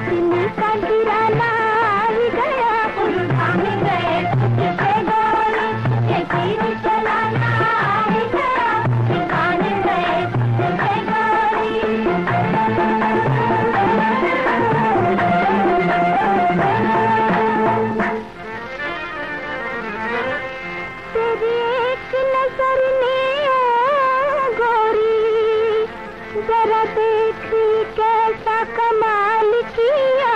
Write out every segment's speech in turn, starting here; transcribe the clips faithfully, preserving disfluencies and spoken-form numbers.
रोशनी का गिराना ही गया, उलझाने गए तुझसे गोरी, ये तीर चलाना ही गया, उलझाने गए तुझसे गोरी। तेरी एक नजर ने ओ गोरी, जरा देख कैसा कमाल किया,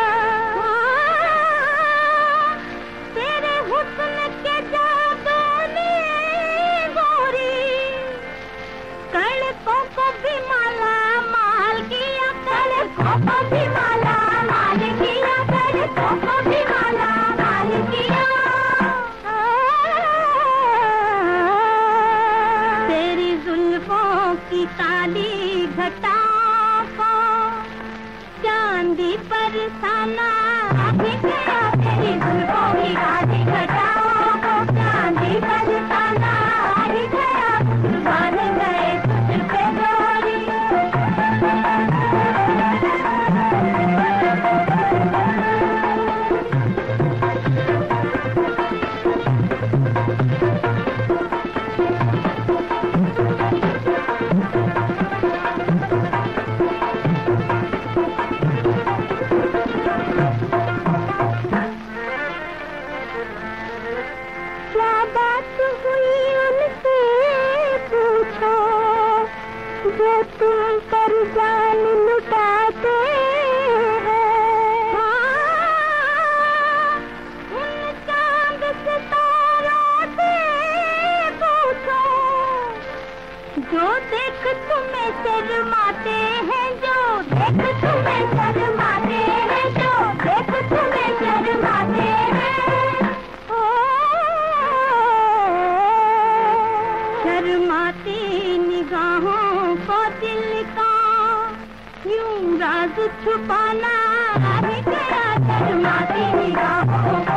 तेरे हुस्न के जादू ने गोरी, कड़कों को भी माला माल किया, कड़कों को भी माला माल किया, कड़कों को भी माला माल किया। तेरी जुल्फों की काली घटाओं को चांदी पर साना ही गया, तेरी जुल्फों की काली घटाओं को चांदी पर साना ही गया, बन गए तुझ पे गोरी। क्या बात हुई उनसे पूछो, जो तुम पर जान लुटाते हैं। उन चांद सितारों से पूछो, जो देख तुम्हें शर्माते हैं, जो देख तुम्हें शर्माते हैं, जो देख तुम्हें शर्माते हैं। शर्माती निगाहों को दिल का यूं राज छुपाना ही गया, शर्माती निगाहों को